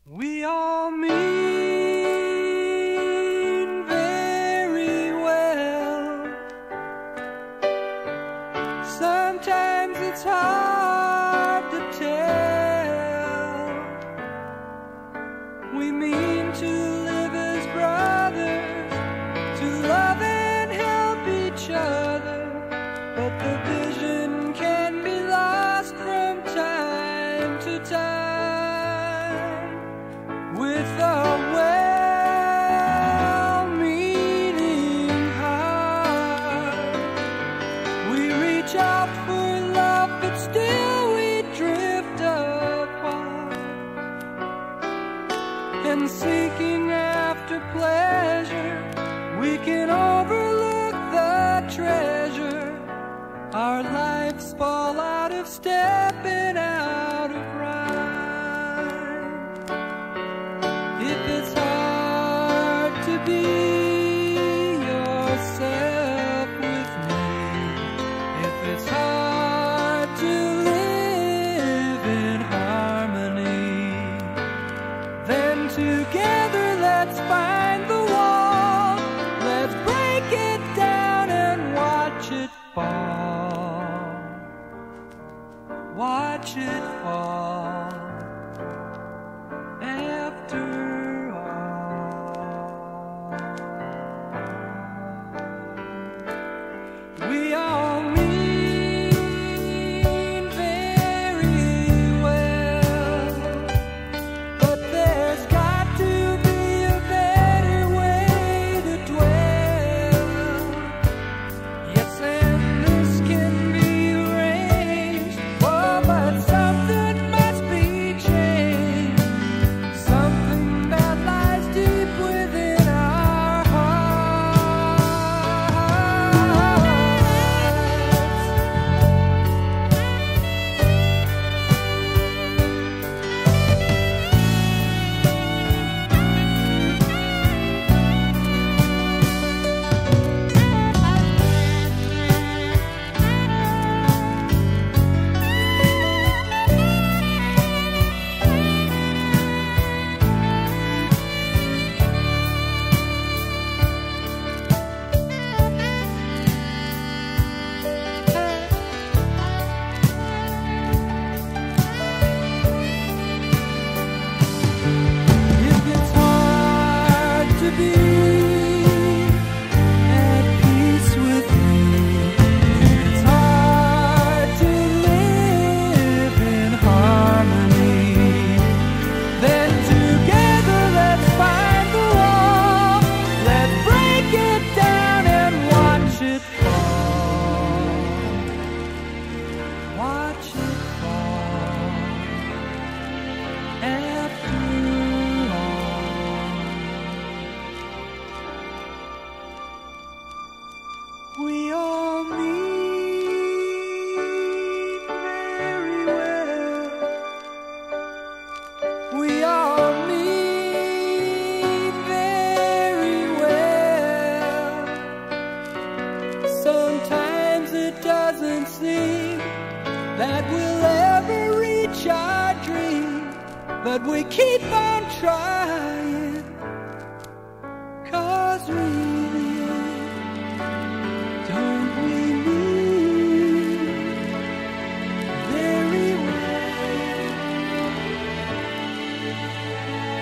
We all mean very well. Sometimes it's hard to tell. We mean to live as brothers, to love and help each other, but the vision can be lost from time to time. With a well-meaning heart, we reach out for love, but still we drift apart. And seeking after pleasure, we can overlook the treasure. Our lives fall out of step and out of rhyme. If it's hard to be yourself with me, if it's hard to live in harmony, then together let's find the wall. Let's break it down and watch it fall. Watch it fall. After all, we all mean very well, but there's got to be a better way to dwell. Yes, and this can be arranged, oh, but something must be changed. Something that lies deep within our hearts. If it's hard to be at peace with me, if it's hard to live in harmony, then together let's find the wall. Let's break it down and watch it fall. Watch it fall. After all, we all mean very well. We all mean very well. Sometimes it doesn't seem that we'll ever reach our dream, but we keep on trying, 'cause really, don't we mean very well?